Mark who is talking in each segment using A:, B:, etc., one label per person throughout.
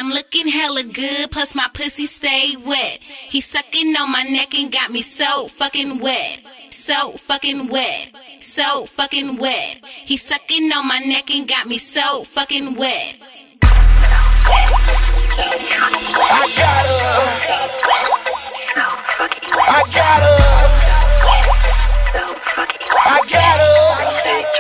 A: I'm looking hella good, plus my pussy stay wet. He sucking on my neck and got me so fucking wet. So fucking wet. So fucking wet. He sucking on my neck and got me so fucking wet.
B: I got us. I got us. I got us.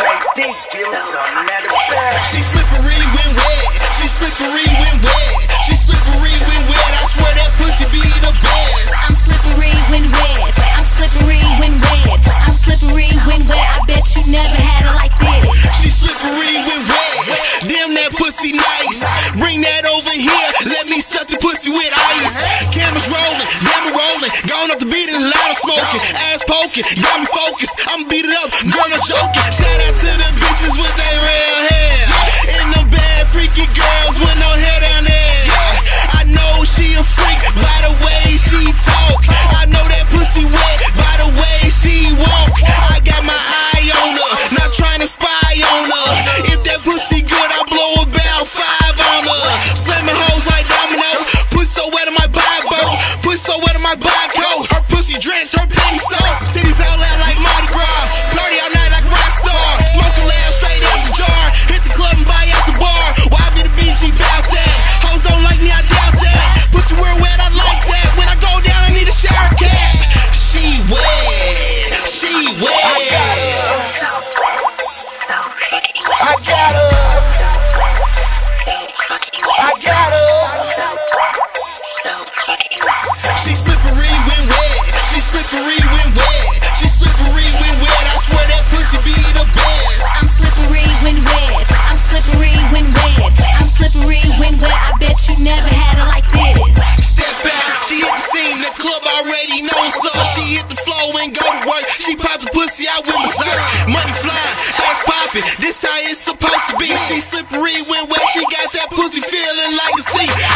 B: She slippery when wet. She slippery when wet. She slippery when wet. I swear that pussy be the best.
A: I'm slippery when wet. I'm slippery when wet. I'm slippery when wet. I bet you never had it like this.
B: She slippery when wet. Damn, that pussy nice. Bring that over here. Let me suck the pussy with ice. Cameras rolling, damn it rolling. Going up the beat and loud smoking. Ass poking, got me focused. I'ma beat it up, girl, no joking. Shout out to the bitches with their real hair. And the bad freaky girls with no hair down there. I know she a freak by the way she talk. I know that pussy wet by the way she walk. I got my eye on her, not trying to spy on her. If that pussy good, I blow about 5 on her. Slamming hoes like domino. Pussy so wet in my Bible. Pussy so wet in my coat. Her pussy drenched, her panties soaked. Titties out loud like Mardi Gras. Party all night like rock star. Smoking loud straight out the jar. Hit the club and buy out the bar. Why be the BG bout that? Hoes don't like me, I doubt that. Pussy real wet, I like that. When I go down, I need a shower cap. She wet. She wet. I got us. I got us. I got us. She slippery when wet. She slippery when wet. She slippery when wet. I swear that pussy be the best.
A: I'm slippery when wet. I'm slippery when wet. I'm slippery when wet. I bet you never had it like this.
B: Step out, she hit the scene. The club already knows her. She hit the floor and go to work. She pop the pussy out with berserk. Money flying, ass popping. This how it's supposed to be. She slippery when wet. She got that pussy feeling like a sea.